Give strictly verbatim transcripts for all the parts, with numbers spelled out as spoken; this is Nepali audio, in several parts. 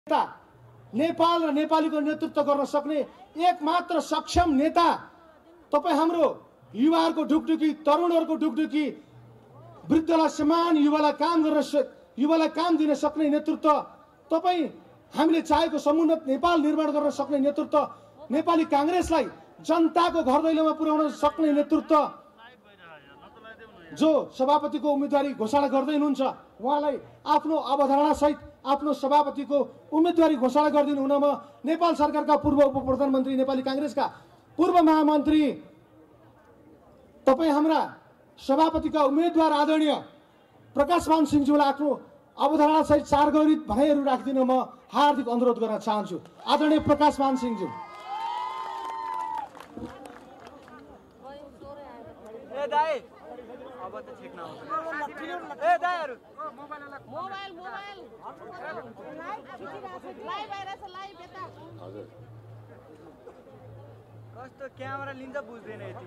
नेता, नेपाल र नेपालीको नेतृत्व गर्न सक्ने एकमात्र सक्षम नेता तपाई हाम्रो युवाहरूको ढुकढुकी, तरुणहरूको ढुकढुकी, वृद्धलाई समान युवालाई काम गर्न युवालाई काम दिन सक्ने नेतृत्व तपाई, हामीले चाहेको समुन्नत नेपाल निर्माण गर्न सक्ने नेतृत्व, नेपाली कांग्रेसलाई जनताको घर दैलोमा पुर्याउन सक्ने नेतृत्व, जो सभापतिको उम्मेदवारी घोषणा गर्दै हुनुहुन्छ उहाँलाई आफ्नो अवधारणा सहित आफ्नो सभापतिको उम्मेदवारी घोषणा गरिदिनु हुनमा नेपाल सरकारका पूर्व उप प्रधानमन्त्री, नेपाली कांग्रेसका पूर्व महामन्त्री, तपाई हाम्रा सभापतिका उम्मेदवार आदरणीय प्रकाशमान सिंहज्यूलाई आफ्नो अवधारणा सहित चार गरी भनाइहरू राखिदिन म हार्दिक अनुरोध गर्न चाहन्छु। आदरणीय प्रकाशमान सिंहज्यू। ए दाइ अब त ठिक नहोस्। ए दाइहरु मोबाइल मोबाइल मोबाइल लाइभ आइरहेछ, लाइभ यता। हजुर कस्तो क्यामेरा लिन्छ बुझ्दैन यति।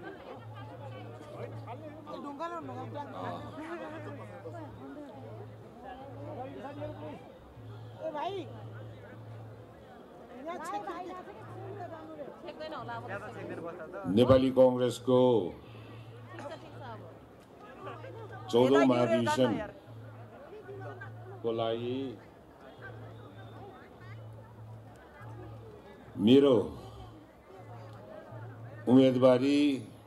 ढुङ्गा न ढुङ्गा। ए भाइ यहाँ छेक्दैन होला अब। नेपाली कांग्रेसको चौधौं महाधिवेशन को लागि मेरो उम्मेदवारी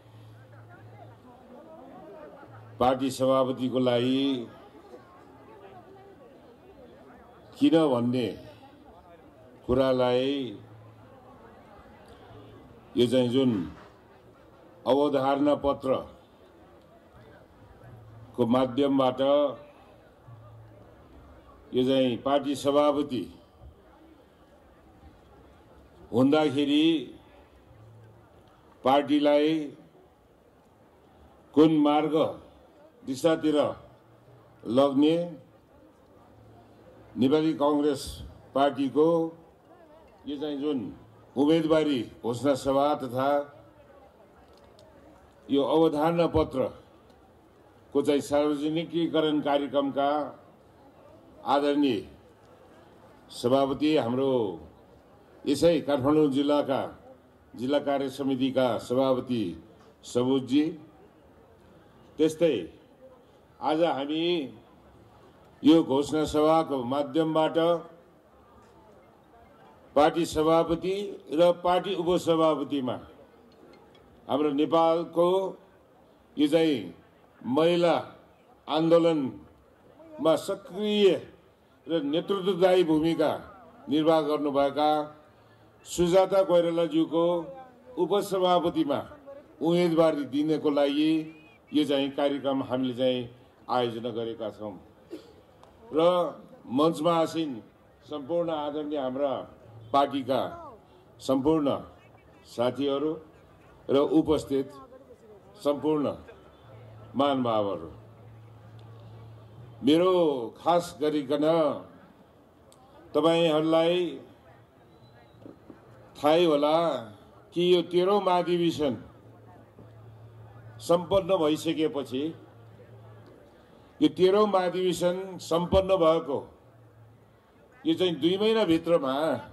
पार्टी सभापतिको लागि किन भन्ने कुरालाई यो चाहिँ जुन अवधारणा पत्र को माध्यमबाट यो चाहिँ पार्टी सभापति हुँदाखेरि पार्टीलाई कुन मार्ग दिशातिर लग्ने नेपाली कांग्रेस पार्टीको यो चाहिँ जुन उम्मेदवारी घोषणा सभा तथा यो अवधारणा पत्र को चाहिँ सार्वजनिकीकरण कार्यक्रमका आदरणीय सभापति, हाम्रो यसै काठमाडौँ जिल्लाका जिल्ला कार्य समितिका सभापति सबुजजी, त्यस्तै आज हामी यो घोषणा सभाको माध्यमबाट पार्टी सभापति र पार्टी उपसभापतिमा हाम्रो नेपालको यो चाहिँ महिला आन्दोलनमा सक्रिय र नेतृत्वदायी भूमिका निर्वाह गर्नुभएका सुजाता कोइरालाज्यूको उपसभापतिमा उम्मेदवारी दिनको लागि यो चाहिँ कार्यक्रम हामीले चाहिँ आयोजना गरेका छौं र मञ्चमा आसीन सम्पूर्ण आदरणीय हाम्रा पार्टीका सम्पूर्ण साथीहरू र उपस्थित सम्पूर्ण महानुभावहरू, मेरो खास गरिकन तपाईहरूलाई थाहै होला कि यो तेह्रौं महाधिवेशन सम्पन्न भइसकेपछि यो तेह्रौं महाधिवेशन सम्पन्न भएको यो चाहिँ दुई महिना भित्रमा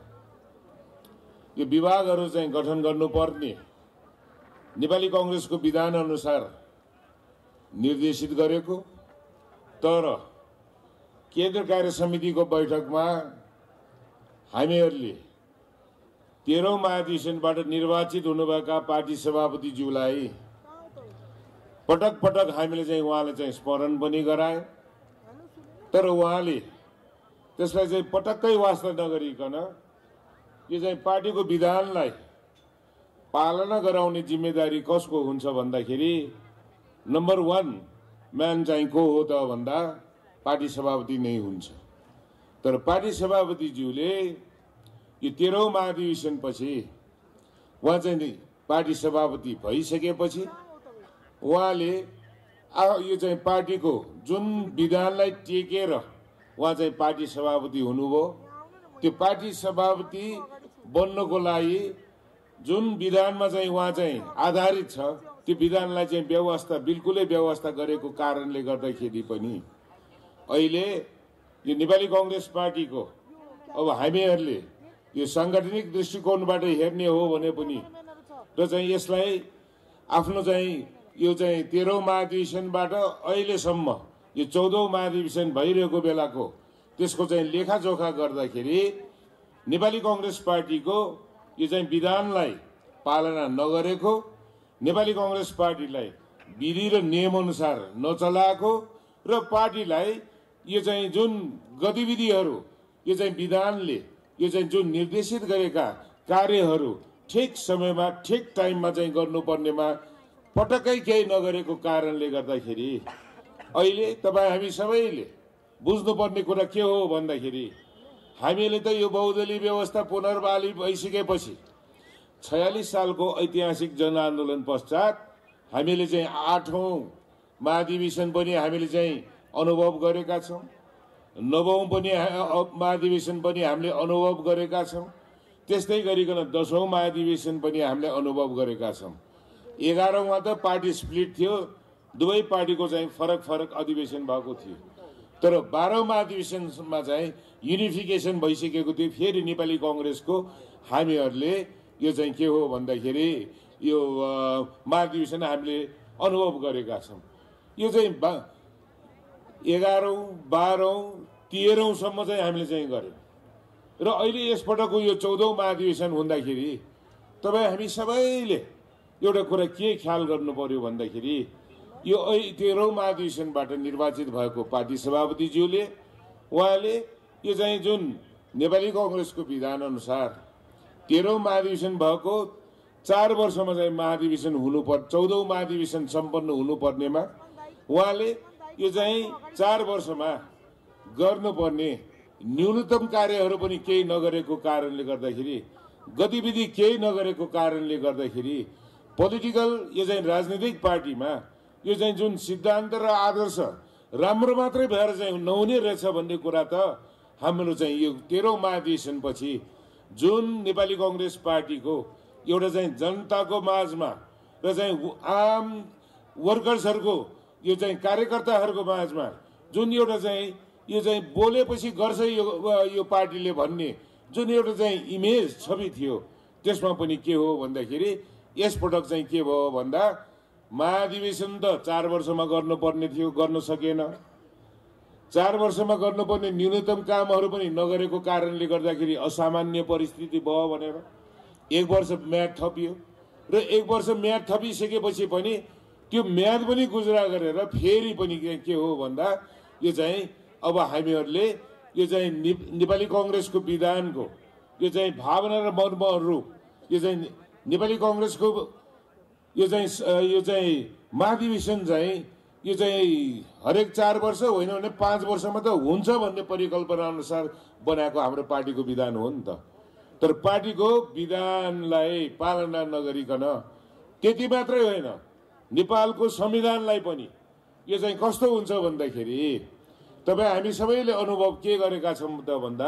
यो विभागहरू चाहिँ गठन गर्नुपर्ने नेपाली कांग्रेसको विधान अनुसार निर्देशित गरेको, तर केन्द्र कार्य समितिको बैठकमा हामीहरूले तेह्रौं महाधिवेशनबाट निर्वाचित हुनुभएका पार्टी सभापतिज्यूलाई पटक पटक हामीले चाहिँ उहाँले चाहिँ स्मरण पनि गराए, तर उहाँले त्यसलाई चाहिँ पटक्कै वास्ता नगरिकन यो चाहिँ पार्टीको विधानलाई पालना गराउने जिम्मेदारी कसको हुन्छ भन्दाखेरि नम्बर वन म्यान चाहिँ को हो त भन्दा पार्टी सभापति नै हुन्छ। तर पार्टी सभापतिज्यूले यो तेह्रौं महाधिवेशन पछि उहाँ चाहिँ पार्टी सभापति भइसकेपछि उहाँले यो चाहिँ पार्टीको जुन विधानलाई टेकेर उहाँ चाहिँ पार्टी सभापति हुनुभयो, त्यो पार्टी सभापति बन्नको लागि जुन विधानमा चाहिँ उहाँ चाहिँ आधारित छ त्यो विधानलाई चाहिँ व्यवस्था बिल्कुलै व्यवस्था गरेको कारणले गर्दाखेरि पनि अहिले यो नेपाली कांग्रेस पार्टीको अब हामीहरूले यो साङ्गठनिक दृष्टिकोणबाट हेर्ने हो भने पनि र चाहिँ यसलाई आफ्नो चाहिँ यो चाहिँ तेह्रौँ महाधिवेशनबाट अहिलेसम्म यो चौधौँ महाधिवेशन भइरहेको बेलाको त्यसको चाहिँ लेखाजोखा गर्दाखेरि नेपाली कङ्ग्रेस पार्टीको यो चाहिँ विधानलाई पालना नगरेको, नेपाली कङ्ग्रेस पार्टीलाई विधि र नियमअनुसार नचलाएको र पार्टीलाई यो चाहिँ जुन गतिविधिहरू यो चाहिँ विधानले यो चाहिँ जुन निर्देशित गरेका कार्यहरू ठिक समयमा ठिक टाइममा चाहिँ गर्नुपर्नेमा पटक्कै केही नगरेको कारणले गर्दाखेरि अहिले तपाईँ हामी सबैले बुझ्नुपर्ने कुरा के हो भन्दाखेरि हामीले त यो बहुदलीय व्यवस्था पुनर्बहाली भइसकेपछि छयालिस सालको ऐतिहासिक जनआन्दोलन पश्चात हामीले चाहिँ आठौँ महाधिवेशन पनि हामीले चाहिँ अनुभव गरेका छौँ, नवौँ पनि महाधिवेशन पनि हामीले अनुभव गरेका छौँ, त्यस्तै गरिकन दसौँ महाधिवेशन पनि हामीले अनुभव गरेका छौँ। एघारौँमा त पार्टी स्प्लिट थियो, दुवै पार्टीको चाहिँ फरक फरक अधिवेशन भएको थियो, तर बाह्रौँ महाधिवेशनमा चाहिँ युनिफिकेसन भइसकेको थियो। फेरि नेपाली कङ्ग्रेसको हामीहरूले यो चाहिँ के हो भन्दाखेरि यो महाधिवेशन हामीले अनुभव गरेका छौँ। यो चाहिँ बा एघारौँ बाह्रौँ तेह्रौँसम्म चाहिँ हामीले चाहिँ गऱ्यौँ र अहिले यसपटकको यो चौधौँ महाधिवेशन हुँदाखेरि तपाईँ हामी सबैले एउटा कुरा के ख्याल गर्नु पर्यो भन्दाखेरि यो तेह्रौँ महाधिवेशनबाट निर्वाचित भएको पार्टी सभापतिज्यूले उहाँले यो चाहिँ जुन नेपाली कङ्ग्रेसको विधान अनुसार तेह्रौँ महाधिवेशन भएको चार वर्षमा चाहिँ महाधिवेशन हुनुपर्छ, चौधौँ महाधिवेशन सम्पन्न हुनुपर्नेमा उहाँले यो चाहिँ चार वर्षमा गर्नुपर्ने न्यूनतम कार्यहरू पनि केही नगरेको कारणले गर्दाखेरि, गतिविधि केही नगरेको कारणले गर्दाखेरि पोलिटिकल यो चाहिँ राजनीतिक पार्टीमा यो चाहिँ जुन सिद्धान्त र आदर्श राम्रो मात्रै भएर चाहिँ नहुने रहेछ भन्ने कुरा त हाम्रो चाहिँ यो तेह्रौँ महाधिवेशनपछि जुन नेपाली कङ्ग्रेस पार्टीको एउटा चाहिँ जनताको माझमा र चाहिँ आम वर्कर्सहरूको यो चाहिँ कार्यकर्ताहरूको माझमा जुन एउटा चाहिँ यो चाहिँ बोलेपछि गर्छ यो यो पार्टीले भन्ने जुन एउटा चाहिँ इमेज छवि थियो, त्यसमा पनि के हो भन्दाखेरि यसपटक चाहिँ के भयो भन्दा महाधिवेशन त चार वर्षमा गर्नुपर्ने थियो, गर्न सकेन। चार वर्षमा गर्नुपर्ने न्यूनतम कामहरू पनि नगरेको कारणले गर्दाखेरि असामान्य परिस्थिति भयो भनेर एक वर्ष म्याद थपियो र एक वर्ष म्याद थपिसकेपछि पनि त्यो म्याद पनि गुजरा गरेर फेरि पनि के हो भन्दा यो चाहिँ अब हामीहरूले यो चाहिँ नेपाली कङ्ग्रेसको विधानको यो चाहिँ भावना र मर्महरू यो चाहिँ नेपाली कङ्ग्रेसको यो चाहिँ यो चाहिँ महाधिवेशन चाहिँ यो चाहिँ हरेक चार वर्ष होइन भने पाँच वर्षमा त हुन्छ भन्ने परिकल्पना अनुसार बनाएको हाम्रो पार्टीको विधान हो नि त। तर पार्टीको विधानलाई पालना नगरिकन त्यति मात्रै होइन, नेपालको संविधानलाई पनि यो चाहिँ कस्तो हुन्छ भन्दाखेरि तपाईँ हामी सबैले अनुभव के गरेका छौँ त भन्दा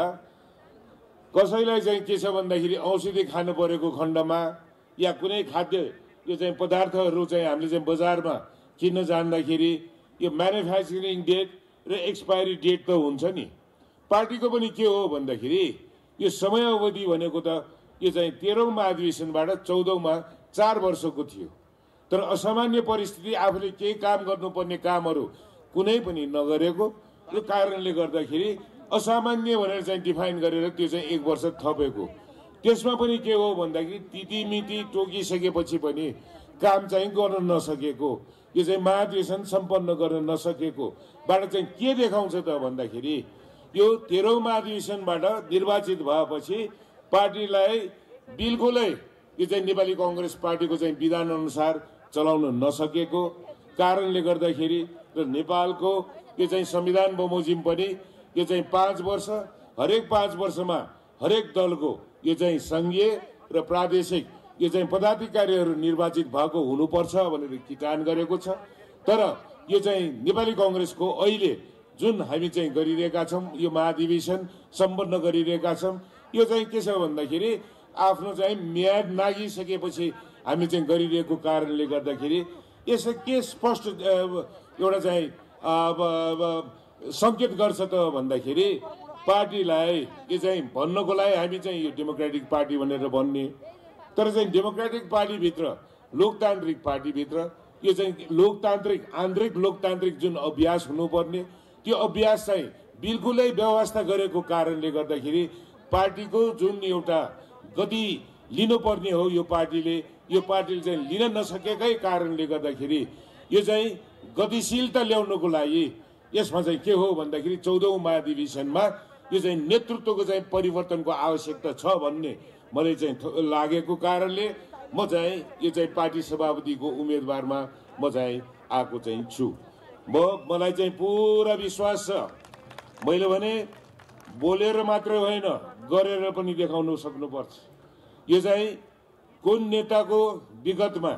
कसैलाई चाहिँ के छ भन्दाखेरि औषधि खानु परेको खण्डमा या कुनै खाद्य यो चाहिँ पदार्थहरू चाहिँ हामीले चाहिँ बजारमा किन्न जाँदाखेरि यो म्यानुफ्याक्चरिङ डेट र एक्सपायरी डेट त हुन्छ नि। पार्टीको पनि के हो भन्दाखेरि यो समय अवधि भनेको त यो चाहिँ तेह्रौँ महाधिवेशनबाट चौधौँमा चार वर्षको थियो, तर असामान्य परिस्थिति आफूले केही काम गर्नुपर्ने कामहरू कुनै पनि नगरेको यो कारणले गर्दाखेरि असामान्य भनेर चाहिँ डिफाइन गरेर त्यो चाहिँ एक वर्ष थपेको। त्यसमा पनि के हो भन्दाखेरि तिथिमिति तोकिसकेपछि पनि काम चाहिँ गर्न नसकेको, यो चाहिँ महाधिवेशन सम्पन्न गर्न नसकेको बाट चाहिँ के देखाउँछ त भन्दाखेरि यो तेह्रौँ महाधिवेशनबाट निर्वाचित भएपछि पार्टीलाई बिल्कुलै यो चाहिँ नेपाली कङ्ग्रेस पार्टीको चाहिँ विधान अनुसार चलाउन नसकेको कारणले गर्दाखेरि र नेपालको यो चाहिँ संविधान बमोजिम पनि यो चाहिँ पाँच वर्ष हरेक पाँच वर्षमा हरेक दलको यो चाहिँ सङ्घीय र प्रादेशिक यो चाहिँ पदाधिकारीहरू निर्वाचित भएको हुनुपर्छ भनेर किटान गरेको छ। तर यो चाहिँ नेपाली कङ्ग्रेसको अहिले जुन हामी चाहिँ गरिरहेका छौँ यो महाधिवेशन सम्पन्न गरिरहेका छौँ यो चाहिँ के छ भन्दाखेरि आफ्नो चाहिँ म्याद नागिसकेपछि हामी चाहिँ गरिरहेको कारणले गर्दाखेरि यसो के स्पष्ट एउटा चाहिँ सङ्केत गर्छ त भन्दाखेरि पार्टीलाई यो चाहिँ भन्नको लागि हामी चाहिँ यो डेमोक्रेटिक पार्टी भनेर भन्ने, तर चाहिँ डेमोक्रेटिक पार्टीभित्र लोकतान्त्रिक पार्टीभित्र यो चाहिँ लोकतान्त्रिक आन्तरिक लोकतान्त्रिक जुन अभ्यास हुनुपर्ने त्यो अभ्यास चाहिँ बिल्कुलै व्यवस्था गरेको कारणले गर्दाखेरि पार्टीको जुन एउटा गति लिनुपर्ने हो यो पार्टीले यो पार्टीले चाहिँ लिन नसकेकै कारणले गर्दाखेरि यो चाहिँ गतिशीलता ल्याउनको लागि यसमा चाहिँ के हो भन्दाखेरि चौधौँ महाधिवेशनमा यो चाहिँ नेतृत्वको चाहिँ परिवर्तनको आवश्यकता छ भन्ने मलाई चाहिँ लागेको कारणले म चाहिँ यो चाहिँ पार्टी सभापतिको उम्मेदवारमा म चाहिँ आएको चाहिँ छु। म मलाई चाहिँ पुरा विश्वास छ, मैले भने बोलेर मात्रै होइन गरेर पनि देखाउन सक्नुपर्छ। यो चाहिँ कुन नेताको विगतमा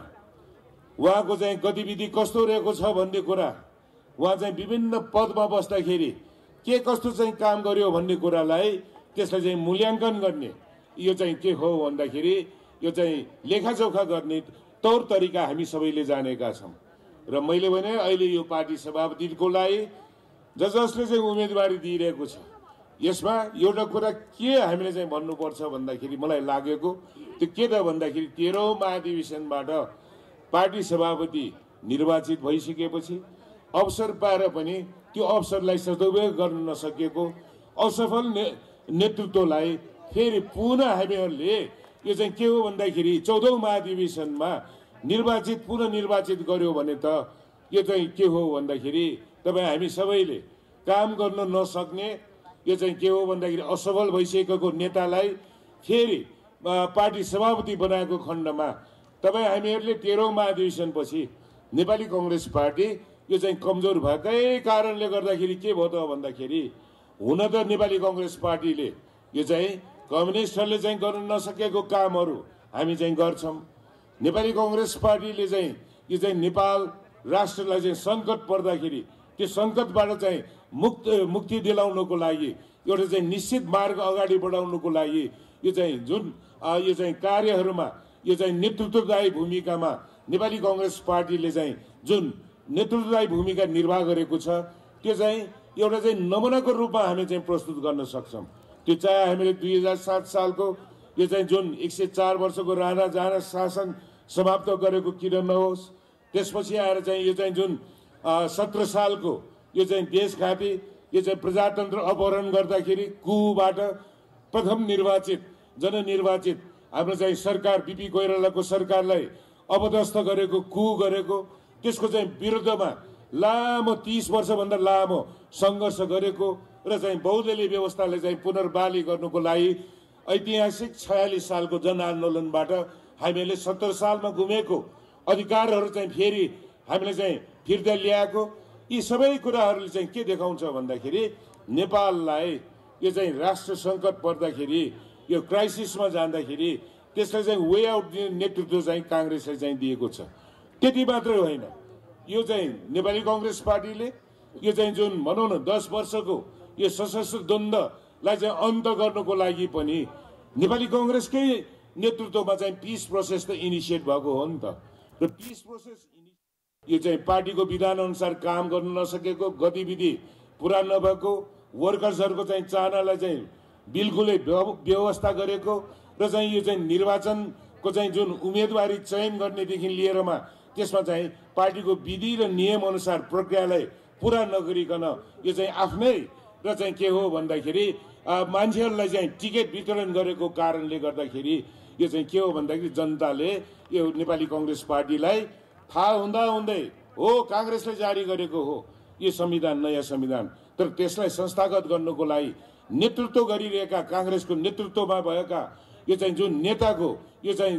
उहाँको चाहिँ गतिविधि कस्तो रहेको छ भन्ने कुरा, उहाँ चाहिँ विभिन्न पदमा बस्दाखेरि के कस्तो चाहिँ काम गर्यो भन्ने कुरालाई त्यसलाई चाहिँ मूल्याङ्कन गर्ने यो चाहिँ के हो भन्दाखेरि यो चाहिँ लेखाजोखा गर्ने तौर तरिका हामी सबैले जानेका छौँ। र मैले भने अहिले यो पार्टी सभापतिको लागि ज जसले चाहिँ उम्मेदवारी दिइरहेको छ यसमा एउटा कुरा के हामीले चाहिँ भन्नुपर्छ भन्दाखेरि मलाई लागेको त्यो के त भन्दाखेरि तेह्रौँ महाधिवेशनबाट पार्टी सभापति निर्वाचित भइसकेपछि अवसर पाएर पनि त्यो अवसरलाई सदुपयोग गर्न नसकेको असफल ने, नेतृत्वलाई फेरि पुनः हामीहरूले यो चाहिँ के हो भन्दाखेरि चौधौँ महाधिवेशनमा निर्वाचित पुनः निर्वाचित गर्यो भने त यो चाहिँ के हो भन्दाखेरि तपाईँ हामी सबैले काम गर्न नसक्ने यो चाहिँ के हो भन्दाखेरि असफल भइसकेको नेतालाई फेरि पार्टी सभापति बनाएको खण्डमा तपाईँ हामीहरूले तेह्रौँ महाधिवेशनपछि नेपाली कांग्रेस पार्टी यो चाहिँ कमजोर भएकै कारणले गर्दाखेरि के भयो त भन्दाखेरि हुन त नेपाली कांग्रेस पार्टीले यो चाहिँ कम्युनिस्टहरूले चाहिँ गर्न नसकेको कामहरू हामी चाहिँ गर्छौँ। नेपाली कांग्रेस पार्टीले चाहिँ यो चाहिँ नेपाल राष्ट्रलाई चाहिँ सङ्कट पर्दाखेरि त्यो सङ्कटबाट चाहिँ मुक्त मुक्ति दिलाउनको लागि एउटा चाहिँ निश्चित मार्ग अगाडि बढाउनको लागि यो चाहिँ जुन यो चाहिँ कार्यहरूमा यो चाहिँ नेतृत्वदायी भूमिकामा नेपाली कांग्रेस पार्टीले चाहिँ जुन नेतृत्वदायी भूमिका निर्वाह गरेको छ त्यो चाहिँ एउटा चाहिँ नमुनाको रूपमा हामी चाहिँ प्रस्तुत गर्न सक्छौँ। त्यो चाहे हामीले दुई हजार सात सालको यो चाहिँ जुन एक सय चार वर्षको राणा जहाँ शासन समाप्त गरेको किन नहोस्, त्यसपछि आएर चाहिँ यो चाहिँ जुन सत्र सालको यो चाहिँ देशघाती यो चाहिँ प्रजातन्त्र अपहरण गर्दाखेरि कुबाट प्रथम निर्वाचित जननिर्वाचित हाम्रो चाहिँ सरकार बिपी कोइरालाको सरकारलाई अपदस्थ गरेको कु गरेको त्यसको चाहिँ विरुद्धमा लामो तीस वर्षभन्दा लामो सङ्घर्ष गरेको र चाहिँ बहुदलीय व्यवस्थाले चाहिँ पुनर्बहाली गर्नुको लागि ऐतिहासिक छयालिस सालको जनआन्दोलनबाट हामीले सत्तर सालमा गुमेको अधिकारहरू चाहिँ फेरि हामीले चाहिँ फिर्ता ल्याएको यी सबै कुराहरूले चाहिँ के देखाउँछ भन्दाखेरि नेपाललाई यो चाहिँ राष्ट्र सङ्कट पर्दाखेरि यो क्राइसिसमा जाँदाखेरि त्यसलाई चाहिँ वे आउट दिने नेतृत्व चाहिँ काङ्ग्रेसले चाहिँ दिएको छ। त्यति मात्रै होइन, यो चाहिँ नेपाली कांग्रेस पार्टीले यो चाहिँ जुन भनौँ न दस वर्षको यो सशस्त्र द्वन्द्वलाई चाहिँ अन्त गर्नको लागि पनि नेपाली कांग्रेसकै नेतृत्वमा चाहिँ पिस प्रोसेस त इनिसिएट भएको हो नि त। र पिस प्रोसेस यो चाहिँ पार्टीको विधान अनुसार काम गर्न नसकेको, गतिविधि पुरा नभएको, वर्कर्सहरूको चाहिँ चाहनालाई चाहिँ बिल्कुलै व्यवस्था गरेको र चाहिँ यो चाहिँ निर्वाचनको चाहिँ जुन उम्मेदवारी चयन गर्नेदेखि लिएरमा त्यसमा चाहिँ पार्टीको विधि र नियम अनुसार प्रक्रियालाई पुरा नगरिकन यो चाहिँ आफ्नै र चाहिँ के हो भन्दाखेरि मान्छेहरूलाई चाहिँ टिकट वितरण गरेको कारणले गर्दाखेरि यो चाहिँ के हो भन्दाखेरि जनताले यो नेपाली कांग्रेस पार्टीलाई थाहा हुँदा हुँदै हो कांग्रेसले जारी गरेको हो यो संविधान, नयाँ संविधान, तर त्यसलाई संस्थागत गर्नुको लागि नेतृत्व गरिरहेका कांग्रेसको नेतृत्वमा भएका यो चाहिँ जुन नेताको यो चाहिँ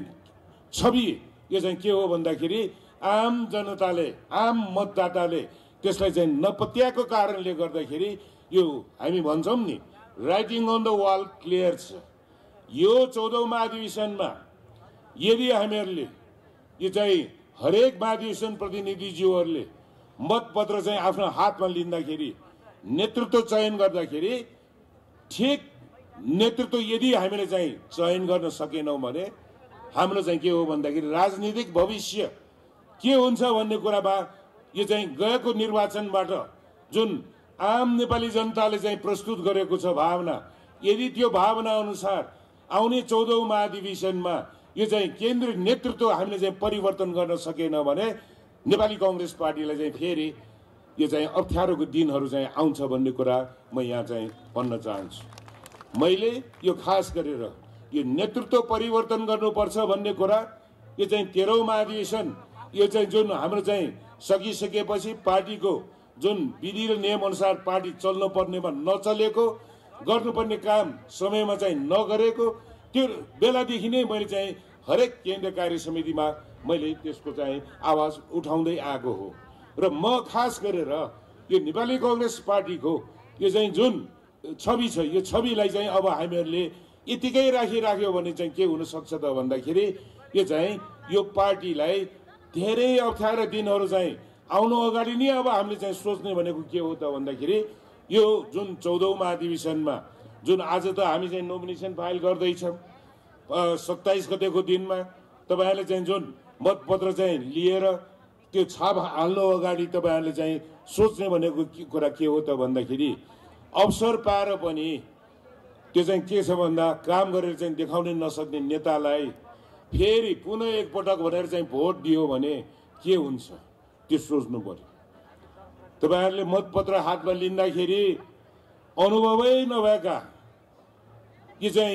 छवि यो चाहिँ के हो भन्दाखेरि आम जनताले आम मतदाताले त्यसलाई चाहिँ नपत्याएको कारणले गर्दाखेरि यो हामी भन्छौँ नि writing on the wall clear छ। यो चौधौँ महाधिवेशनमा यदि हामीहरूले यो चाहिँ हरेक महाधिवेशन प्रतिनिधिज्यूहरूले मतपत्र चाहिँ आफ्नो हातमा लिँदाखेरि नेतृत्व चयन गर्दाखेरि ठिक नेतृत्व यदि हामीले चाहिँ चयन गर्न सकेनौँ भने हाम्रो चाहिँ के हो भन्दाखेरि राजनीतिक भविष्य के हुन्छ भन्ने कुरामा यो चाहिँ गएको निर्वाचनबाट जुन आम नेपाली जनताले चाहिँ प्रस्तुत गरेको छ भावना, यदि त्यो भावना अनुसार आउने चौधौँ महाधिवेशनमा यो चाहिँ केन्द्रीय नेतृत्व हामीले चाहिँ परिवर्तन गर्न सकेन भने नेपाली कांग्रेस पार्टीलाई चाहिँ फेरि यो चाहिँ अप्ठ्यारोको दिनहरू चाहिँ आउँछ भन्ने कुरा म यहाँ चाहिँ भन्न चाहन्छु। मैले यो खास गरेर यो नेतृत्व परिवर्तन गर्नुपर्छ भन्ने कुरा यो चाहिँ तेह्रौँ महाधिवेशन यो चाहिँ जुन हाम्रो चाहिँ सकिसकेपछि पार्टीको जुन विधि र नियम अनुसार पार्टी चल्नु पर्नेमा नचलेको, गर्नुपर्ने काम समयमा चाहिँ नगरेको, त्यो बेलादेखि नै मैले चाहिँ हरेक केन्द्रीय कार्य समितिमा मैले त्यसको चाहिँ आवाज उठाउँदै आएको हो। र म खास गरेर यो नेपाली कांग्रेस पार्टीको यो चाहिँ जुन छवि छ, यो छविलाई चाहिँ अब हामीहरूले यतिकै राखिराख्यो भने चाहिँ के हुन सक्छ त भन्दाखेरि यो चाहिँ यो पार्टीलाई धेरै अप्ठ्यारो दिनहरू चाहिँ आउनु अगाडि नै अब हामीले चाहिँ सोच्ने भनेको के हो त भन्दाखेरि यो जुन चौधौँ महाधिवेशनमा जुन आज त हामी चाहिँ नोमिनेसन फाइल गर्दैछौँ, सत्ताइस गतेको दिनमा तपाईँहरूले चाहिँ जुन मतपत्र चाहिँ लिएर त्यो छाप हाल्नु अगाडि तपाईँहरूले चाहिँ सोच्ने भनेको कुरा के हो त भन्दाखेरि अवसर पाएर पनि त्यो चाहिँ के छ भन्दा काम गरेर चाहिँ देखाउनै नसक्ने नेतालाई फेरि पुनः एकपटक भनेर चाहिँ भोट दियो भने के हुन्छ त्यो सोच्नु पर्यो। तपाईँहरूले मतपत्र हातमा लिँदाखेरि अनुभवै नभएका यो चाहिँ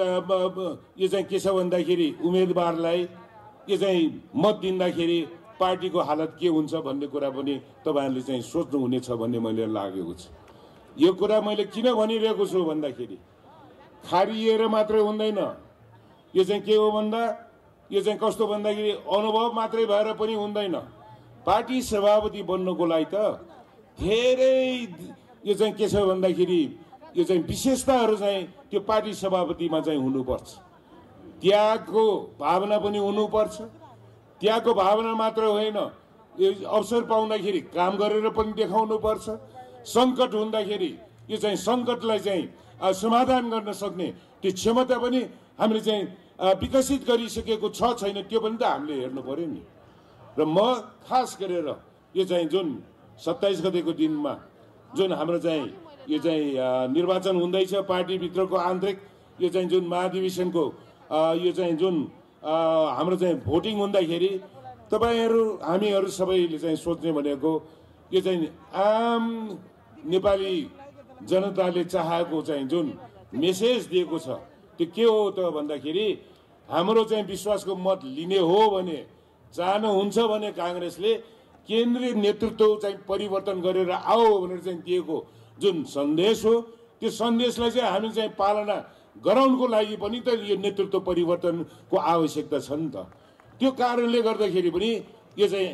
यो चाहिँ के छ भन्दाखेरि उम्मेदवारलाई यो चाहिँ मत दिँदाखेरि पार्टीको हालत के हुन्छ भन्ने कुरा पनि तपाईँहरूले चाहिँ सोच्नुहुनेछ भन्ने मैले लागेको छ। यो कुरा मैले किन भनिरहेको छु भन्दाखेरि खारिएर मात्रै हुँदैन, यो चाहिँ के हो भन्दा यो चाहिँ कस्तो भन्दाखेरि अनुभव मात्रै भएर पनि हुँदैन। पार्टी सभापति बन्नको लागि त धेरै यो चाहिँ के छ भन्दाखेरि यो चाहिँ विशेषताहरू चाहिँ त्यो पार्टी सभापतिमा चाहिँ हुनुपर्छ। त्यागको भावना पनि हुनुपर्छ। त्यागको भावना मात्र होइन, यो अवसर पाउँदाखेरि काम गरेर पनि देखाउनु पर्छ। सङ्कट हुँदाखेरि यो चाहिँ सङ्कटलाई चाहिँ समाधान गर्न सक्ने त्यो क्षमता पनि हामीले चाहिँ विकसित गरिसकेको छ छैन त्यो पनि त हामीले हेर्नु पर्यो नि। र म खास गरेर यो चाहिँ जुन सत्ताइस गतेको दिनमा जुन हाम्रो चाहिँ यो चाहिँ निर्वाचन हुँदैछ, पार्टीभित्रको आन्तरिक यो चाहिँ जुन महाधिवेशनको यो चाहिँ जुन हाम्रो चाहिँ भोटिङ हुँदाखेरि तपाईँहरू हामीहरू सबैले चाहिँ सोच्ने भनेको यो चाहिँ आम नेपाली जनताले चाहेको चाहिँ जुन मेसेज दिएको छ त्यो के हो त भन्दाखेरि हाम्रो चाहिँ विश्वासको मत लिने हो भने चाहनुहुन्छ भने कांग्रेसले केन्द्रीय नेतृत्व चाहिँ परिवर्तन गरेर आओ भनेर चाहिँ दिएको जुन सन्देश हो त्यो सन्देशलाई चाहिँ हामी चाहिँ पालना गराउनको लागि पनि त यो नेतृत्व परिवर्तनको आवश्यकता छ नि त। त्यो कारणले गर्दाखेरि पनि यो चाहिँ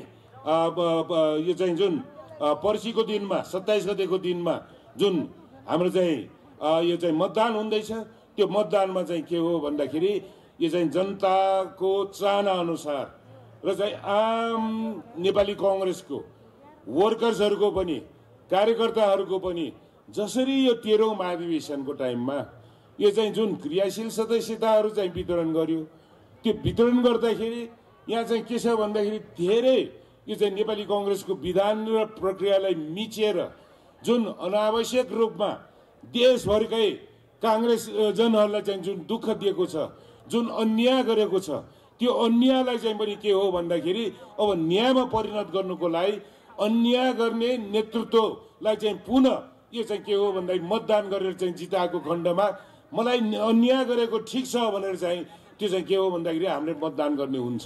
यो चाहिँ जुन पर्सिको दिनमा सत्ताइस गतेको दिनमा जुन हाम्रो चाहिँ यो चाहिँ मतदान हुँदैछ त्यो मतदानमा चाहिँ के हो भन्दाखेरि यो चाहिँ जनताको चाहना अनुसार र चाहिँ आम नेपाली कांग्रेसको वर्कर्सहरूको पनि कार्यकर्ताहरूको पनि जसरी यो तेह्रौँ महाधिवेशनको टाइममा यो चाहिँ जुन क्रियाशील सदस्यताहरू चाहिँ वितरण गर्यो त्यो वितरण गर्दाखेरि यहाँ चाहिँ के छ भन्दाखेरि धेरै यो चाहिँ नेपाली कांग्रेसको विधान र प्रक्रियालाई मिचेर जुन अनावश्यक रूपमा देशभरकै कांग्रेस जनहरूलाई चाहिँ जुन दुःख दिएको छ, जुन अन्याय गरेको छ, त्यो अन्यायलाई चाहिँ पनि के हो भन्दाखेरि अब न्यायमा परिणत गर्नुको लागि अन्याय गर्ने नेतृत्वलाई चाहिँ पुनः यो चाहिँ के हो भन्दाखेरि मतदान गरेर चाहिँ जिताएको खण्डमा मलाई अन्याय गरेको ठिक छ भनेर चाहिँ त्यो चाहिँ के हो भन्दाखेरि हामीले मतदान गर्ने हुन्छ।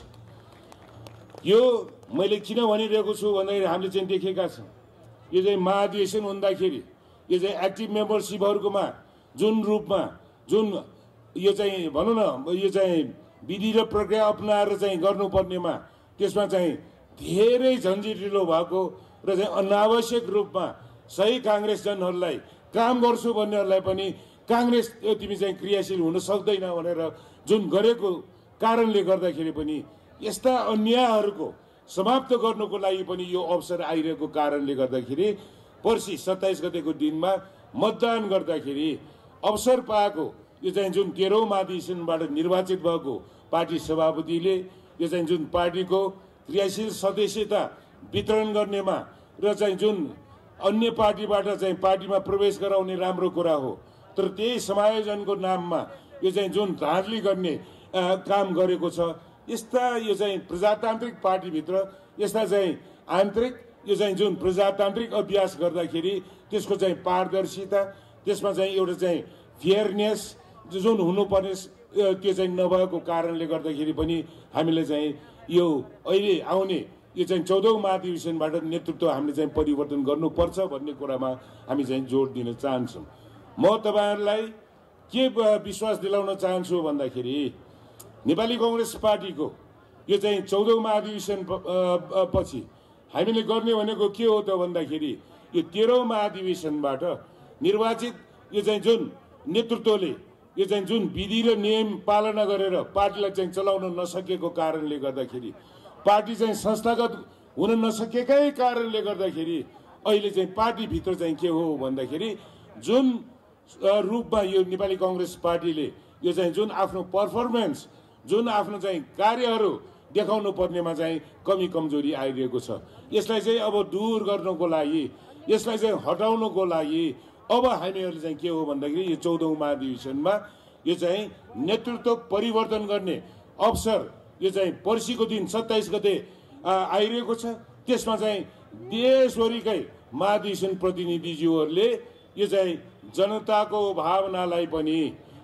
यो मैले किन भनिरहेको छु भन्दाखेरि हामीले चाहिँ देखेका छौँ यो चाहिँ महाधिवेशन हुँदाखेरि यो चाहिँ एक्टिभ मेम्बरसिपहरूकोमा जुन रूपमा जुन यो चाहिँ भनौँ न यो चाहिँ विधि र प्रक्रिया अपनाएर चाहिँ गर्नुपर्नेमा त्यसमा चाहिँ धेरै झन्झटिलो भएको र चाहिँ अनावश्यक रूपमा सही काङ्ग्रेसजनहरूलाई काम गर्छु भन्नेहरूलाई पनि काङ्ग्रेस तिमी चाहिँ क्रियाशील हुन सक्दैन भनेर जुन गरेको कारणले गर्दाखेरि पनि यस्ता अन्यायहरूको समाप्त गर्नुको लागि पनि यो अवसर आइरहेको कारणले गर्दाखेरि पर्सि सत्ताइस गतेको दिनमा मतदान गर्दाखेरि अवसर पाएको यो चाहिँ जुन तेह्रौँ महाधिवेशनबाट निर्वाचित भएको पार्टी सभापतिले यो चाहिँ जुन पार्टीको क्रियाशील सदस्यता वितरण गर्नेमा र चाहिँ जुन अन्य पार्टीबाट चाहिँ पार्टीमा प्रवेश गराउने राम्रो कुरा हो, तर त्यही समायोजनको नाममा यो चाहिँ जुन धाँधली गर्ने काम गरेको छ, यस्ता यो चाहिँ प्रजातान्त्रिक पार्टीभित्र यस्ता चाहिँ आन्तरिक यो चाहिँ जुन प्रजातान्त्रिक अभ्यास गर्दाखेरि त्यसको चाहिँ पारदर्शिता, त्यसमा चाहिँ एउटा चाहिँ फेयरनेस जुन हुनुपर्ने त्यो चाहिँ नभएको कारणले गर्दाखेरि पनि हामीले चाहिँ यो अहिले आउने यो चाहिँ चौधौँ महाधिवेशनबाट नेतृत्व हामीले चाहिँ परिवर्तन गर्नुपर्छ भन्ने कुरामा हामी चाहिँ जोड दिन चाहन्छौँ। म तपाईँहरूलाई के विश्वास दिलाउन चाहन्छु भन्दाखेरि नेपाली कांग्रेस पार्टीको यो चाहिँ चौधौँ महाधिवेशन पछि हामीले गर्ने भनेको के हो त भन्दाखेरि यो तेह्रौँ महाधिवेशनबाट निर्वाचित यो चाहिँ जुन नेतृत्वले यो चाहिँ जुन विधि र नियम पालना गरेर पार्टीलाई चाहिँ चलाउन नसकेको कारणले गर्दाखेरि, पार्टी चाहिँ संस्थागत हुन नसकेकै कारणले गर्दाखेरि अहिले चाहिँ पार्टीभित्र चाहिँ के हो भन्दाखेरि जुन रूपमा यो नेपाली कांग्रेस पार्टीले यो चाहिँ जुन आफ्नो पर्फर्मेन्स, जुन आफ्नो चाहिँ कार्यहरू देखाउनु पर्नेमा चाहिँ कमी कमजोरी आइरहेको छ, यसलाई चाहिँ अब दूर गर्नको लागि, यसलाई चाहिँ हटाउनको लागि अब हामीहरूले चाहिँ के हो भन्दाखेरि यो चौधौँ महाधिवेशनमा यो चाहिँ नेतृत्व परिवर्तन गर्ने अवसर यो चाहिँ पर्सिको दिन सत्ताइस गते आइरहेको छ। त्यसमा चाहिँ देशभरिकै महाधिवेशन प्रतिनिधिज्यूहरूले यो चाहिँ जनताको भावनालाई पनि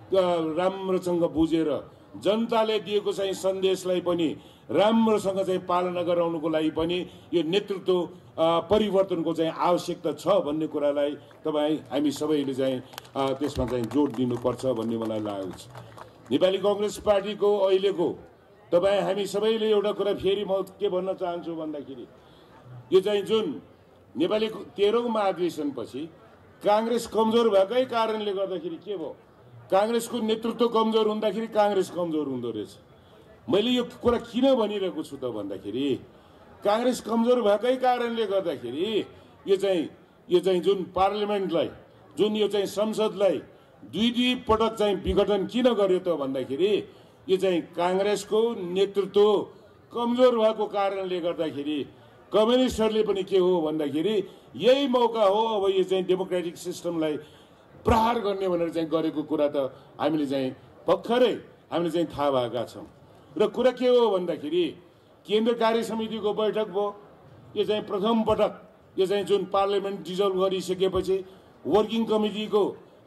राम्रोसँग बुझेर, जनताले दिएको चाहिँ सन्देशलाई पनि राम्रोसँग चाहिँ पालना गराउनुको लागि पनि यो नेतृत्व परिवर्तनको चाहिँ आवश्यकता छ भन्ने कुरालाई तपाईँ हामी सबैले चाहिँ त्यसमा चाहिँ जोड दिनुपर्छ भन्ने मलाई लागेको छ। नेपाली कांग्रेस पार्टीको अहिलेको तपाईँ हामी सबैले एउटा कुरा फेरि म के भन्न चाहन्छु भन्दाखेरि यो चाहिँ जुन नेपाली तेह्रौँ महाधिवेशनपछि कांग्रेस कमजोर भएकै कारणले गर्दाखेरि के भयो, कांग्रेसको नेतृत्व कमजोर हुँदाखेरि कांग्रेस कमजोर हुँदो रहेछ। मैले यो कुरा किन भनिरहेको छु त भन्दाखेरि कांग्रेस कमजोर भएकै कारणले गर्दाखेरि यो चाहिँ यो चाहिँ जुन पार्लियामेन्टलाई, जुन यो चाहिँ संसदलाई दुई दुई पटक चाहिँ विघटन किन गर्यो त भन्दाखेरि यो चाहिँ कांग्रेसको नेतृत्व कमजोर भएको कारणले गर्दाखेरि कम्युनिस्टहरूले पनि के हो भन्दाखेरि यही मौका हो अब यो चाहिँ डेमोक्रेटिक सिस्टमलाई प्रहार गर्ने भनेर चाहिँ गरेको कुरा त हामीले चाहिँ भर्खरै हामीले चाहिँ थाहा भएका छौँ। र कुरा के हो भन्दाखेरि केन्द्र कार्य समितिको बैठक भयो, यो चाहिँ प्रथम पटक यो चाहिँ जुन पार्लियामेन्ट डिजल्भ गरिसकेपछि वर्किङ कमिटीको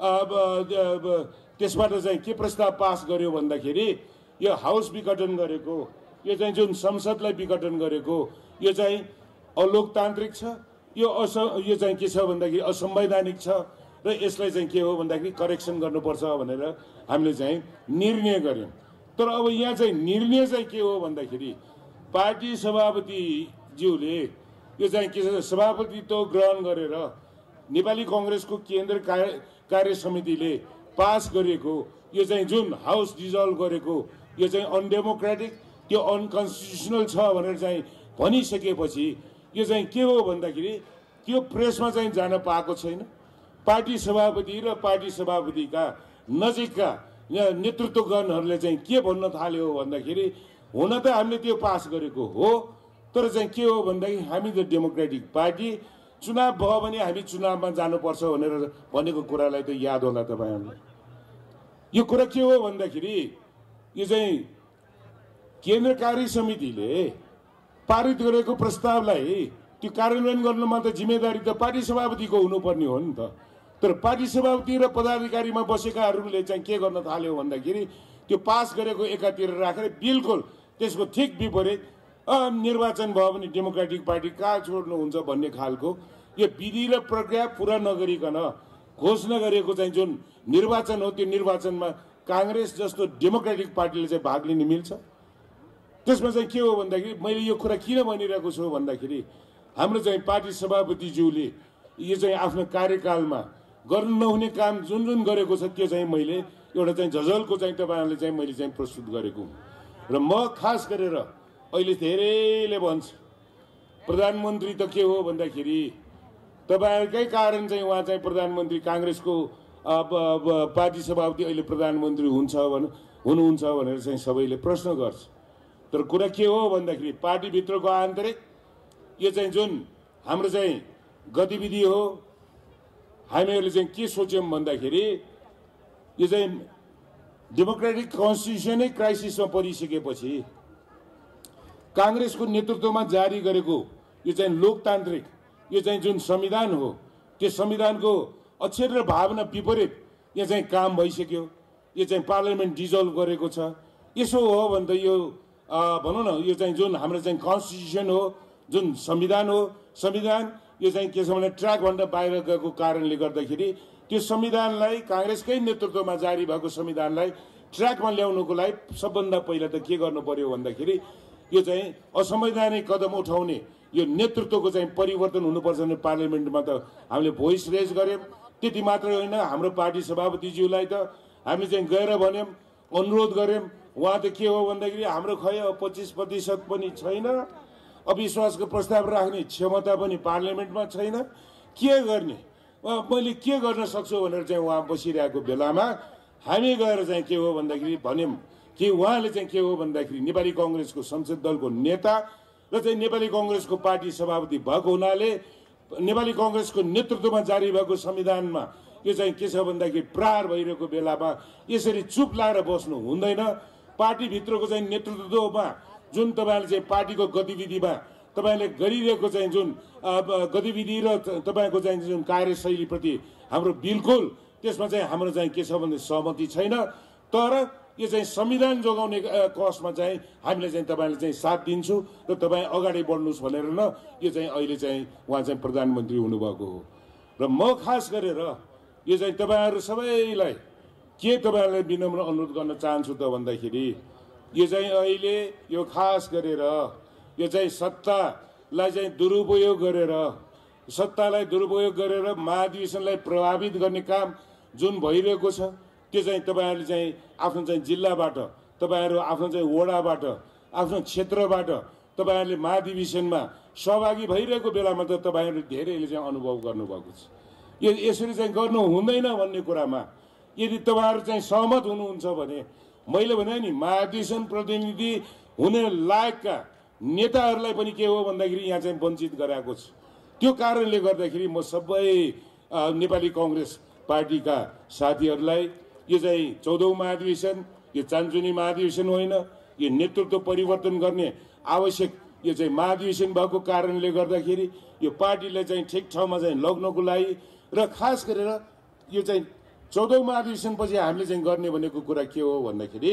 त्यसबाट चाहिँ के प्रस्ताव पास गर्यो भन्दाखेरि यो हाउस विघटन गरेको, यो चाहिँ जुन संसदलाई विघटन गरेको यो चाहिँ अलोकतान्त्रिक छ, यो अस यो चाहिँ के छ भन्दाखेरि असंवैधानिक छ र यसलाई चाहिँ के हो भन्दाखेरि करेक्सन गर्नुपर्छ भनेर हामीले चाहिँ निर्णय गर्यौँ। तर अब यहाँ चाहिँ निर्णय चाहिँ के हो भन्दाखेरि पार्टी सभापतिज्यूले यो चाहिँ के छ सभापतित्व ग्रहण गरेर नेपाली कांग्रेसको केन्द्र कार्य कार्य समितिले पास गरेको यो चाहिँ जुन हाउस डिजल्भ गरेको यो चाहिँ अनडेमोक्रेटिक, त्यो अनकन्स्टिट्युसनल छ भनेर चाहिँ भनिसकेपछि यो चाहिँ के हो भन्दाखेरि त्यो प्रेसमा चाहिँ जान पाएको छैन। पार्टी सभापति र पार्टी सभापतिका नजिकका यहाँ नेतृत्वगणहरूले चाहिँ के भन्न थाल्यो भन्दाखेरि हुन त हामीले त्यो पास गरेको हो, तर चाहिँ के हो भन्दाखेरि हामी त डेमोक्रेटिक पार्टी, चुनाव भयो भने हामी चुनावमा जानुपर्छ भनेर भनेको कुरालाई त याद होला तपाईँहरूलाई। यो कुरा के हो भन्दाखेरि यो चाहिँ केन्द्र कार्य समितिले पारित गरेको प्रस्तावलाई त्यो कार्यान्वयन गर्नमा त जिम्मेदारी त पार्टी सभापतिको हुनुपर्ने हो नि त। तर पार्टी सभापति र पदाधिकारीमा बसेकाहरूले चाहिँ के गर्न थाल्यो भन्दाखेरि त्यो पास गरेको एकातिर राखेर बिल्कुल त्यसको ठिक विपरीत निर्वाचन भयो भने डेमोक्रेटिक पार्टी कहाँ छोड्नुहुन्छ भन्ने खालको यो विधि र प्रक्रिया पुरा नगरिकन घोषणा गरेको चाहिँ जुन निर्वाचन हो त्यो निर्वाचनमा कांग्रेस जस्तो डेमोक्रेटिक पार्टीले चाहिँ भाग लिन मिल्छ। त्यसमा चाहिँ के हो भन्दाखेरि मैले यो कुरा किन भनिरहेको छु भन्दाखेरि हाम्रो चाहिँ पार्टी सभापतिज्यूले यो चाहिँ आफ्नो कार्यकालमा गर्नु नहुने काम जुन जुन गरेको छ त्यो चाहिँ मैले एउटा चाहिँ झझलको चाहिँ तपाईँहरूले चाहिँ मैले चाहिँ प्रस्तुत गरेको र म खास गरेर अहिले धेरैले भन्छ प्रधानमन्त्री त के हो भन्दाखेरि तपाईँहरूकै कारण चाहिँ उहाँ चाहिँ प्रधानमन्त्री कांग्रेसको पार्टी सभापति अहिले प्रधानमन्त्री हुन्छ भन हुनुहुन्छ भनेर चाहिँ सबैले प्रश्न गर्छ। तर कुरा के हो भन्दाखेरि पार्टीभित्रको आन्तरिक यो चाहिँ जुन हाम्रो चाहिँ गतिविधि हो। हामीहरूले चाहिँ के सोच्यौँ भन्दाखेरि यो चाहिँ डेमोक्रेटिक कन्स्टिट्युसनै क्राइसिसमा परिसकेपछि काङ्ग्रेसको नेतृत्वमा जारी गरेको यो चाहिँ लोकतान्त्रिक यो चाहिँ जुन संविधान हो त्यो संविधानको अक्षर र भावना विपरीत यहाँ चाहिँ काम भइसक्यो। यो चाहिँ पार्लियामेन्ट डिजल्भ गरेको छ। यसो हो भने त यो भनौँ न यो चाहिँ जुन हाम्रो चाहिँ कन्स्टिट्युसन हो जुन संविधान हो संविधान यो चाहिँ के छ भने ट्र्याकभन्दा बाहिर गएको कारणले गर्दाखेरि त्यो संविधानलाई काङ्ग्रेसकै नेतृत्वमा जारी भएको संविधानलाई ट्र्याकमा ल्याउनुको लागि सबभन्दा पहिला त के गर्नु पर्यो भन्दाखेरि यो चाहिँ असंवैधानिक कदम उठाउने यो नेतृत्वको चाहिँ परिवर्तन हुनुपर्छ भने पार्लियामेन्टमा त हामीले भोइस रेज गर्यौँ। त्यति मात्रै होइन, हाम्रो पार्टी सभापतिज्यूलाई त हामी चाहिँ गएर भन्यौँ, अनुरोध गर्यौँ। उहाँ त के हो भन्दाखेरि हाम्रो खै पच्चिस प्रतिशत पनि छैन, अविश्वासको प्रस्ताव राख्ने क्षमता पनि पार्लियामेन्टमा छैन, के गर्ने, मैले के गर्न सक्छु भनेर चाहिँ उहाँ बसिरहेको बेलामा हामी गएर चाहिँ के हो भन्दाखेरि भन्यौँ कि उहाँले चाहिँ के हो भन्दाखेरि नेपाली कङ्ग्रेसको संसद दलको नेता र चाहिँ नेपाली कङ्ग्रेसको पार्टी सभापति भएको हुनाले नेपाली कङ्ग्रेसको नेतृत्वमा जारी भएको संविधानमा यो चाहिँ के छ भन्दाखेरि प्रहार भइरहेको बेलामा यसरी चुप लाएर बस्नु हुँदैन। पार्टीभित्रको चाहिँ नेतृत्वमा जुन तपाईँले चाहिँ पार्टीको गतिविधिमा तपाईँले गरिरहेको चाहिँ जुन गतिविधि र तपाईँको चाहिँ जुन कार्यशैलीप्रति हाम्रो बिल्कुल त्यसमा चाहिँ हाम्रो चाहिँ के छ भने सहमति छैन। तर यो चाहिँ संविधान जोगाउने कसमा चाहिँ हामीले चाहिँ तपाईँले चाहिँ साथ दिन्छु र तपाईँ अगाडि बढ्नुहोस् भनेर न यो चाहिँ अहिले चाहिँ उहाँ चाहिँ प्रधानमन्त्री हुनुभएको हो। र म खास गरेर यो चाहिँ तपाईँहरू सबैलाई के तपाईँहरूलाई विनम्र अनुरोध गर्न चाहन्छु त भन्दाखेरि यो चाहिँ अहिले यो खास गरेर यो चाहिँ सत्तालाई चाहिँ दुरुपयोग गरेर सत्तालाई दुरुपयोग गरेर महाधिवेशनलाई प्रभावित गर्ने काम जुन भइरहेको छ त्यो चाहिँ तपाईँहरूले चाहिँ आफ्नो चाहिँ जिल्लाबाट तपाईँहरू आफ्नो चाहिँ वडाबाट आफ्नो क्षेत्रबाट तपाईँहरूले महाधिवेशनमा सहभागी भइरहेको बेलामा त तपाईँहरूले धेरैले चाहिँ अनुभव गर्नुभएको छ। यो यसरी चाहिँ गर्नु हुँदैन भन्ने कुरामा यदि तपाईँहरू चाहिँ सहमत हुनुहुन्छ भने मैले भने नि महाधिवेशन प्रतिनिधि हुने लायकका नेताहरूलाई पनि के हो भन्दाखेरि यहाँ चाहिँ वञ्चित गराएको छ। त्यो कारणले गर्दाखेरि म सबै नेपाली कङ्ग्रेस पार्टीका साथीहरूलाई यो चाहिँ चौधौँ महाधिवेशन यो चान्चुनी महाधिवेशन होइन, यो नेतृत्व परिवर्तन गर्ने आवश्यक यो चाहिँ महाधिवेशन भएको कारणले गर्दाखेरि यो पार्टीलाई चाहिँ ठिक ठाउँमा चाहिँ लग्नको लागि र खास गरेर यो चाहिँ चौधौँ महाधिवेशनपछि हामीले चाहिँ गर्ने भनेको कुरा के हो भन्दाखेरि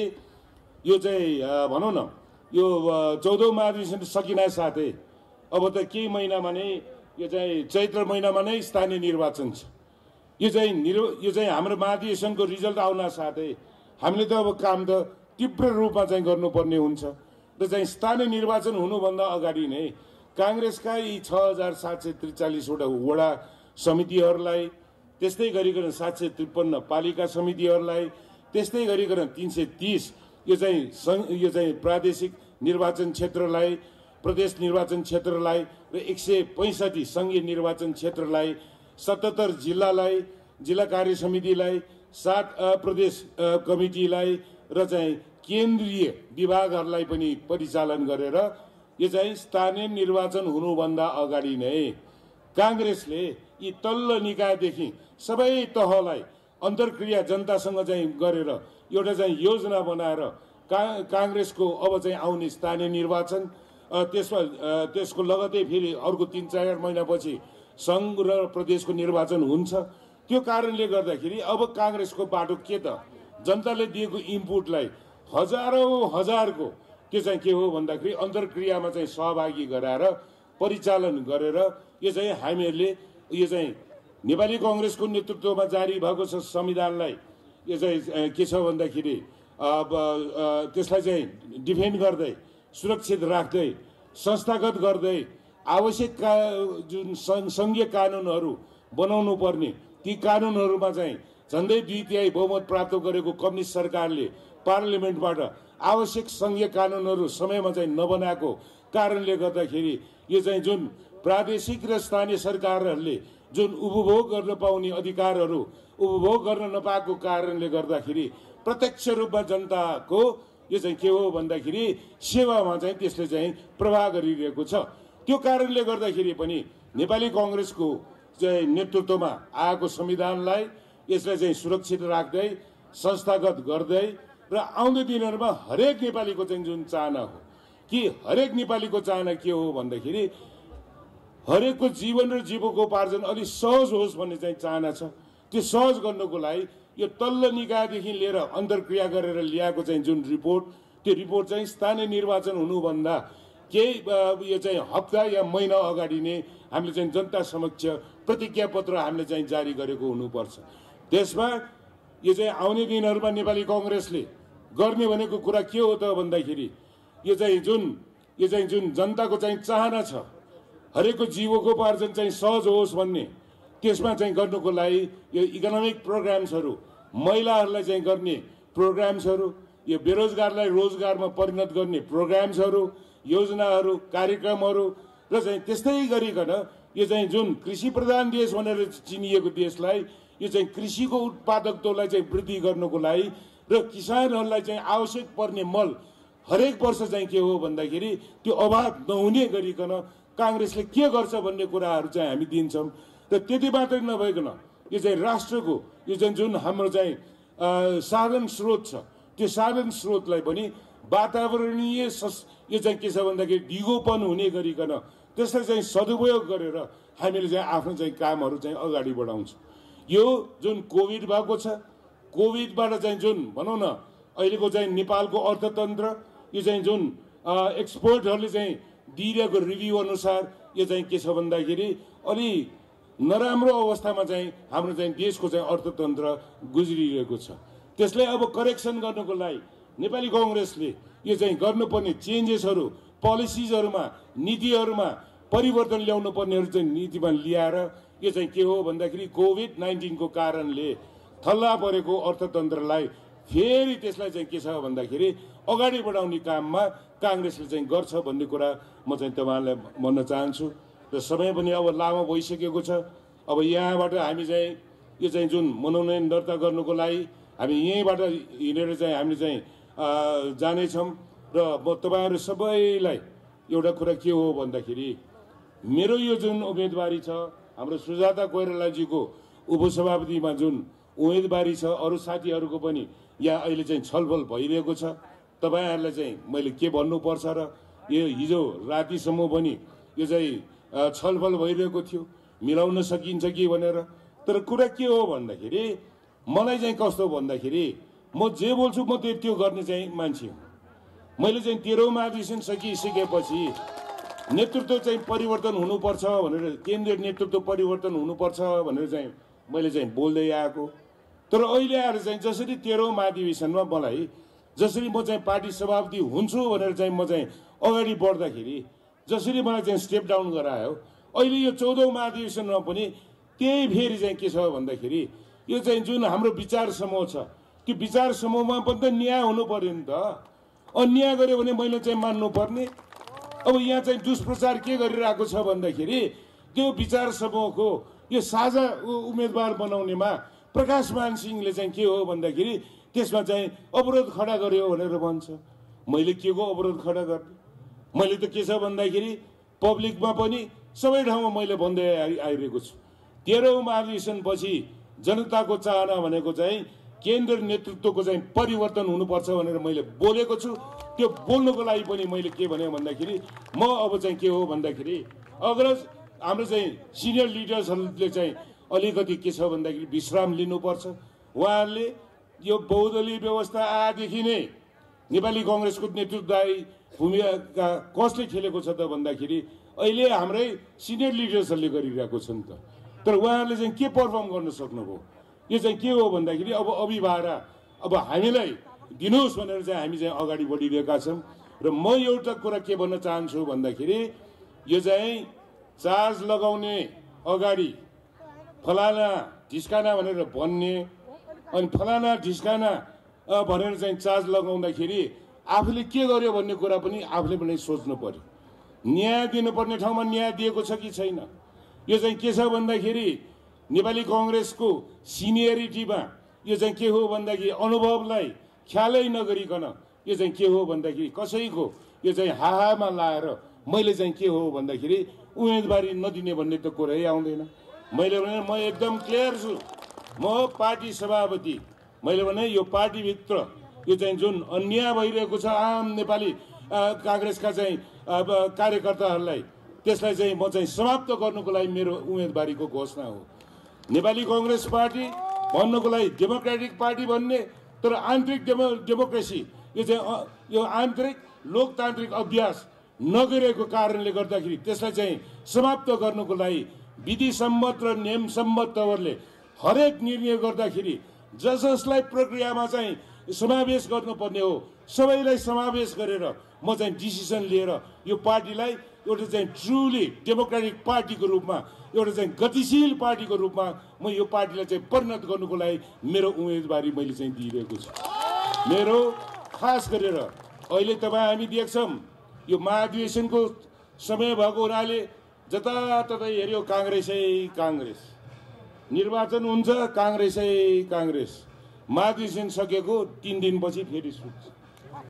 यो चाहिँ भनौँ न यो चौधौँ महाधिवेशन सकिना साथै अब त केही महिनामा नै यो चाहिँ चैत्र महिनामा नै स्थानीय निर्वाचन छ। यो चाहिँ निर् यो चाहिँ हाम्रो महाधिवेशनको रिजल्ट आउन साथै हामीले त अब काम त तीव्र रूपमा चाहिँ गर्नुपर्ने हुन्छ र चाहिँ स्थानीय निर्वाचन हुनुभन्दा अगाडि नै काङ्ग्रेसका यी छ हजार सात सय त्रिचालिसवटा वडा समितिहरूलाई त्यस्तै गरिकन सात सय त्रिपन्न पालिका समितिहरूलाई त्यस्तै गरिकन तिन सय तिस यो चाहिँ यो चाहिँ प्रादेशिक निर्वाचन क्षेत्रलाई प्रदेश निर्वाचन क्षेत्रलाई र एक सय पैँसठी सङ्घीय निर्वाचन क्षेत्रलाई सतहत्तर जिल्लालाई जिल्ला कार्य समितिलाई सात प्रदेश कमिटीलाई र चाहिँ केन्द्रीय विभागहरूलाई पनि परिचालन गरेर यो चाहिँ स्थानीय निर्वाचन हुनुभन्दा अगाडि नै काङ्ग्रेसले यी तल्लो निकायदेखि सबै तहलाई अन्तर्क्रिया जनतासँग चाहिँ गरेर एउटा चाहिँ योजना बनाएर का काङ्ग्रेसको अब चाहिँ आउने स्थानीय निर्वाचन त्यसमा त्यसको लगतै फेरि अर्को तिन चार महिनापछि सङ्घ र प्रदेशको निर्वाचन हुन्छ। त्यो कारणले गर्दाखेरि अब काङ्ग्रेसको बाटो के त जनताले दिएको इनपुटलाई हजारौँ हजारको त्यो चाहिँ के हो भन्दाखेरि अन्तर्क्रियामा चाहिँ सहभागी गराएर परिचालन गरेर यो चाहिँ हामीहरूले यो चाहिँ नेपाली कङ्ग्रेसको नेतृत्वमा जारी भएको छ संविधानलाई यो चाहिँ के छ भन्दाखेरि अब त्यसलाई चाहिँ डिफेन्ड गर्दै सुरक्षित राख्दै संस्थागत गर्दै आवश्यक का जुन सङ्घीय कानुनहरू बनाउनु पर्ने ती कानुनहरूमा चाहिँ झन्डै दुई तिहाई बहुमत प्राप्त गरेको कम्युनिस्ट सरकारले पार्लियामेन्टबाट आवश्यक सङ्घीय कानुनहरू समयमा चाहिँ नबनाएको कारणले गर्दाखेरि यो चाहिँ जुन प्रादेशिक र स्थानीय सरकारहरूले जुन उपभोग गर्न पाउने अधिकारहरू उपभोग गर्न नपाएको कारणले गर्दाखेरि प्रत्यक्ष रूपमा जनताको यो चाहिँ के हो भन्दाखेरि सेवामा चाहिँ त्यसले चाहिँ प्रभाव गरिरहेको छ। त्यो कारणले गर्दाखेरि पनि नेपाली कङ्ग्रेसको चाहिँ नेतृत्वमा आएको संविधानलाई यसलाई चाहिँ सुरक्षित राख्दै संस्थागत गर्दै र आउँदो दिनहरूमा हरेक नेपालीको चाहिँ जुन चाहना हो कि हरेक नेपालीको चाहना के हो भन्दाखेरि हरेकको जीवन र जीविकोपार्जन अलि सहज होस् भन्ने चाहिँ चाहना छ। त्यो सहज गर्नको लागि यो तल्लो निकायदेखि लिएर अन्तर्क्रिया गरेर ल्याएको चाहिँ जुन रिपोर्ट, त्यो रिपोर्ट चाहिँ स्थानीय निर्वाचन हुनुभन्दा केही यो चाहिँ हप्ता या महिना अगाडि नै हामीले चाहिँ जनता समक्ष प्रतिज्ञा पत्र हामीले चाहिँ जारी गरेको हुनुपर्छ। त्यसमा यो चाहिँ आउने दिनहरूमा नेपाली कङ्ग्रेसले गर्ने भनेको कुरा के हो त भन्दाखेरि यो चाहिँ जुन यो चाहिँ जुन जनताको चाहिँ चाहना छ हरेकको जीविकोपार्जन चाहिँ सहज होस् भन्ने, त्यसमा चाहिँ गर्नुको लागि यो इकोनोमिक प्रोग्राम्सहरू, महिलाहरूलाई चाहिँ गर्ने प्रोग्राम्सहरू, यो बेरोजगारलाई रोजगारमा परिणत गर्ने प्रोग्राम्सहरू, योजनाहरू, कार्यक्रमहरू र चाहिँ त्यस्तै गरिकन यो चाहिँ जुन कृषि प्रधान देश भनेर चिनिएको देशलाई यो चाहिँ कृषिको उत्पादकतालाई चाहिँ वृद्धि गर्नको लागि र किसानहरूलाई चाहिँ आवश्यक पर्ने मल हरेक वर्ष चाहिँ के हो भन्दाखेरि त्यो अभाव नहुने गरिकन काङ्ग्रेसले के गर्छ भन्ने कुराहरू चाहिँ हामी दिन्छौँ। र त्यति मात्रै नभइकन यो चाहिँ राष्ट्रको यो चाहिँ जुन हाम्रो चाहिँ साधन स्रोत छ त्यो साधन स्रोतलाई पनि वातावरणीय सस् यो चाहिँ के छ भन्दाखेरि दिगोपन हुने गरिकन त्यसलाई चाहिँ सदुपयोग गरेर हामीले चाहिँ आफ्नो चाहिँ कामहरू चाहिँ अगाडि बढाउँछौँ। यो जुन कोभिड भएको छ, कोभिडबाट चाहिँ जुन भनौँ न अहिलेको चाहिँ नेपालको अर्थतन्त्र यो चाहिँ जुन एक्सपर्टहरूले चाहिँ दिइरहेको रिभ्यू अनुसार यो चाहिँ के छ भन्दाखेरि अलि नराम्रो अवस्थामा चाहिँ हाम्रो चाहिँ देशको चाहिँ अर्थतन्त्र गुज्रिरहेको छ। त्यसलाई अब करेक्सन गर्नको लागि नेपाली कङ्ग्रेसले यो चाहिँ गर्नुपर्ने चेन्जेसहरू, पोलिसिजहरूमा, नीतिहरूमा परिवर्तन ल्याउनु पर्नेहरू चाहिँ नीतिमा ल्याएर यो चाहिँ के हो भन्दाखेरि कोभिड नाइन्टिनको कारणले थल्ला परेको अर्थतन्त्रलाई फेरि त्यसलाई चाहिँ के छ भन्दाखेरि अगाडि बढाउने काममा काङ्ग्रेसले चाहिँ गर्छ भन्ने कुरा म चाहिँ तपाईँहरूलाई भन्न चाहन्छु। र समय पनि अब लामो भइसकेको छ। अब यहाँबाट हामी चाहिँ यो चाहिँ जुन मनोनयन दर्ता गर्नुको लागि हामी यहीँबाट हिँडेर चाहिँ हामीले चाहिँ जानेछौँ। र म तपाईँहरू सबैलाई एउटा कुरा के हो भन्दाखेरि मेरो यो जुन उम्मेदवारी छ, हाम्रो सुजाता कोइरालाजीको उपसभापतिमा जुन उम्मेदवारी छ, अरू साथीहरूको पनि यहाँ अहिले चाहिँ छलफल भइरहेको छ। तपाईँहरूलाई चाहिँ मैले के भन्नुपर्छ र यो हिजो रातिसम्म पनि यो चाहिँ छलफल भइरहेको थियो, मिलाउन सकिन्छ कि भनेर। तर कुरा के हो भन्दाखेरि मलाई चाहिँ कस्तो भन्दाखेरि म जे बोल्छु म त्यो त्यो गर्ने चाहिँ मान्छे हो। मैले चाहिँ तेह्रौँ महाधिवेशन सकिसकेपछि नेतृत्व चाहिँ परिवर्तन हुनुपर्छ भनेर, केन्द्रीय नेतृत्व परिवर्तन हुनुपर्छ भनेर चाहिँ मैले चाहिँ बोल्दै आएको। तर अहिले आएर चाहिँ जसरी तेह्रौँ महाधिवेशनमा मलाई जसरी म चाहिँ पार्टी सभापति हुन्छु भनेर चाहिँ म चाहिँ अगाडि बढ्दाखेरि जसरी मलाई चाहिँ स्टेप डाउन गरायो, अहिले यो चौधौँ महाधिवेशनमा पनि त्यही फेरि चाहिँ के छ भन्दाखेरि यो चाहिँ जुन हाम्रो विचार समूह छ त्यो विचार समूहमा पनि त न्याय हुनु पर्यो नि त। अन्याय गर्यो भने मैले चाहिँ मान्नु पर्ने। अब यहाँ चाहिँ दुष्प्रचार के गरिरहेको छ भन्दाखेरि त्यो विचार समूहको यो साझा उम्मेदवार बनाउनेमा प्रकाश मान सिंहले चाहिँ के हो भन्दाखेरि त्यसमा चाहिँ अवरोध खडा गर्यो भनेर भन्छ। मैले के को अवरोध खडा गर्ने? मैले त के छ भन्दाखेरि पब्लिकमा पनि सबै ठाउँमा मैले भन्दै आइरहेको छु। तेह्रौँ महाधिवेशनपछि जनताको चाहना भनेको चाहिँ केन्द्र नेतृत्वको चाहिँ परिवर्तन हुनुपर्छ भनेर मैले बोलेको छु। त्यो बोल्नुको लागि पनि मैले के भने भन्दाखेरि म अब चाहिँ के हो भन्दाखेरि अग्रज हाम्रो चाहिँ सिनियर लिडर्सहरूले चाहिँ अलिकति के छ भन्दाखेरि विश्राम लिनुपर्छ। उहाँहरूले यो बहुदलीय व्यवस्था आएदेखि नै नेपाली कङ्ग्रेसको नेतृत्वदायी भूमिका कसले खेलेको छ त भन्दाखेरि अहिले हाम्रै सिनियर लिडर्सहरूले गरिरहेको छ नि त। तर उहाँहरूले चाहिँ के पर्फर्म गर्न सक्नुभयो? यो चाहिँ के हो भन्दाखेरि अब अभिभारा अब हामीलाई दिनुहोस् भनेर चाहिँ हामी चाहिँ अगाडि बढिरहेका छौँ। र म एउटा कुरा के भन्न चाहन्छु भन्दाखेरि यो चाहिँ चार्ज लगाउने अगाडि फलाना ढिस्काना भनेर भन्ने अनि फलाना ढिस्काना भनेर चाहिँ चार्ज लगाउँदाखेरि आफूले के गर्यो भन्ने कुरा पनि आफूले पनि सोच्नु पर्यो। न्याय दिनुपर्ने ठाउँमा न्याय दिएको छ कि छैन? यो चाहिँ के छ भन्दाखेरि नेपाली कङ्ग्रेसको सिनियरिटीमा यो चाहिँ के हो भन्दाखेरि अनुभवलाई ख्यालै नगरिकन यो चाहिँ के हो भन्दाखेरि कसैको यो चाहिँ हाहामा लाएर मैले चाहिँ के हो भन्दाखेरि उम्मेदवारी नदिने भन्ने त कुरै आउँदैन। मैले भने म एकदम क्लियर छु, म पार्टी सभापति। मैले भने यो पार्टीभित्र यो चाहिँ जुन अन्याय भइरहेको छ आम नेपाली काङ्ग्रेसका चाहिँ कार्यकर्ताहरूलाई, त्यसलाई चाहिँ म चाहिँ समाप्त गर्नुको लागि मेरो उम्मेदवारीको घोषणा हो। नेपाली काङ्ग्रेस पार्टी भन्नुको लागि डेमोक्रेटिक पार्टी भन्ने, तर आन्तरिक डेमो डेमोक्रेसी यो चाहिँ यो आन्तरिक लोकतान्त्रिक अभ्यास नगरेको कारणले गर्दाखेरि त्यसलाई चाहिँ समाप्त गर्नुको लागि विधि सम्मत र नियम सम्मत तवरले हरेक निर्णय गर्दाखेरि जस जसलाई प्रक्रियामा चाहिँ समावेश गर्नुपर्ने हो सबैलाई समावेश गरेर म चाहिँ डिसिसन लिएर यो पार्टीलाई एउटा चाहिँ ट्रुली डेमोक्रेटिक पार्टीको रूपमा, एउटा चाहिँ गतिशील पार्टीको रूपमा म यो पार्टीलाई चाहिँ परिणत गर्नुको लागि मेरो उम्मेदवारी मैले चाहिँ दिइरहेको छु। मेरो खास गरेर अहिले तपाईँ हामी देख्छौँ यो महाधिवेशनको समय भएको हुनाले जताततै हेऱ्यो काङ्ग्रेसै काङ्ग्रेस, निर्वाचन हुन्छ काङ्ग्रेसै काङ्ग्रेस, महाधिवेशन सकेको तिन दिनपछि फेरि सुत्छ।